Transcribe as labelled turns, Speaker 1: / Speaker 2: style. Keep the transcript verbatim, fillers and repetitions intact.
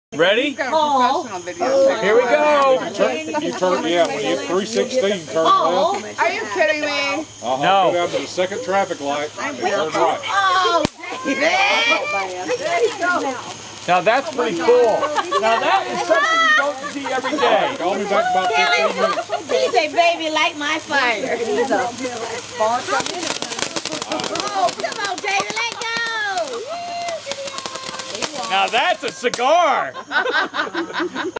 Speaker 1: Ready?
Speaker 2: Oh.
Speaker 1: Here we go.
Speaker 3: You turn, you turn yeah, when you hit three sixteen, turn left.
Speaker 2: Are you kidding me?
Speaker 3: Uh-huh.
Speaker 1: No.
Speaker 3: Go down to the second traffic light and turn right.
Speaker 2: Oh,
Speaker 1: Now that's pretty cool. Now that is something you don't see every day.
Speaker 3: Call me back about fifteen minutes.
Speaker 2: he's a baby like my fire. Oh, come on, David, let go.
Speaker 1: Now that's a cigar.